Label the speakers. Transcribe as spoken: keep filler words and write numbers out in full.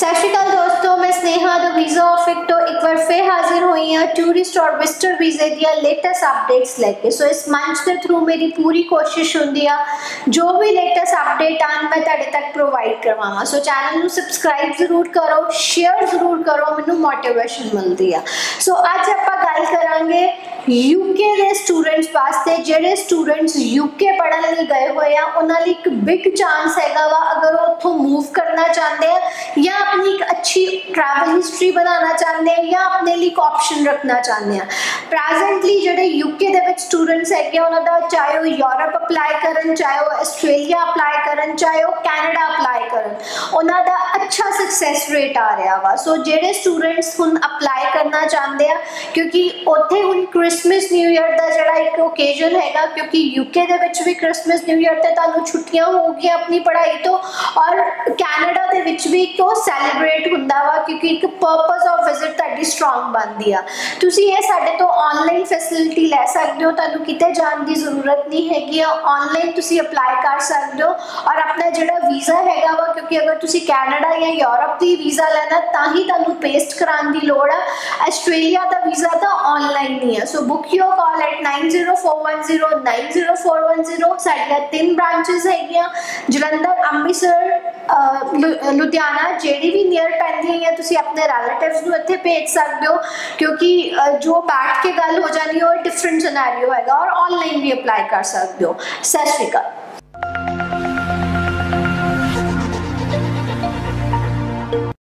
Speaker 1: सत श्री अकाल दोस्तों, मैं स्नेहा द वीज़ा ऑफिक तो एक बार फिर हाजिर हुई हाँ टूरिस्ट और विजिटर वीज़े दिया लेटेस्ट अपडेट्स लेके। सो इस मंच के थ्रू मेरी पूरी कोशिश होंगी आ जो भी लेटेस्ट अपडेट आन मैं तुहाडे तक प्रोवाइड करवावां। सो चैनल नूं सबसक्राइब जरूर करो, शेयर जरूर करो, मैनूं मोटिवेशन मिलती है। सो अज आपां गल करांगे यूके के स्टूडेंट्स वास्ते जिहड़े स्टूडेंट्स यूके पढ़न लई गए हुए हैं उन्हां लई एक बिग चांस हैगा वा अगर वो उत्थों मूव करना चाहते हैं या अपनी एक अच्छी ट्रैवल हिस्ट्री बनाना चाहते हैं या अपने लिए एक ऑप्शन रखना चाहते हैं। प्रेजेंटली जिहड़े यूके दे विच स्टूडेंट्स हैगे उन्हां दा चाहे वो यूरोप अप्लाई करन, चाहे वो आस्ट्रेलिया अप्लाई करन, चाहे वो कैनेडा अप्लाई करन, उन्हां दा अच्छा सक्सैस रेट आ रहा वा। सो जिहड़े स्टूडेंट्स हुण अप्लाई करना चाहते हैं क्योंकि उत्थे हुण क्रिसमस न्यू ईयर का जिहड़ा एक ओकेजन हैगा, क्योंकि यूके दे विच भी क्रिसमस न्यू ईयर ते तुहानूं छुट्टियां हो गई अपनी पढ़ाई तो, और कैनेडा दे विच भी तो सैलीब्रेट हुंदा वा क्योंकि एक पर्पस ऑफ विजिट तुहाडी स्ट्रॉन्ग बनदी आ। तुसीं ये साडे तो ऑनलाइन फैसिलिटी लै सकदे हो, तुहानूं किते जाण दी जरूरत नहीं हैगी, ऑनलाइन तुसीं अप्लाई कर सकदे हो और अपना जिहड़ा वीज़ा हैगा वा, क्योंकि अगर तुसीं कैनेडा या यूरोप दी वीज़ा लैना तां ही तुहानूं पेस्ट कराउण दी लोड़ आ। आस्ट्रेलिया दा वीज़ा तो ऑनलाइन ही है। So book your call at nine zero four one zero nine zero four one zero. साडियां तीन ब्रांचेस हैगियां, जलंधर, अमृतसर, लुधियाना, जेडी भी नियर पैंदी है। तुसीं अपने रिलेटिव्स नूं इत्थे भेज सकदे हो क्योंकि जो बैठ के गल हो जानी है डिफरेंट सिनेरियो हैगा, और ऑनलाइन भी अप्लाई कर सकदे हो। सत श्री अकाल।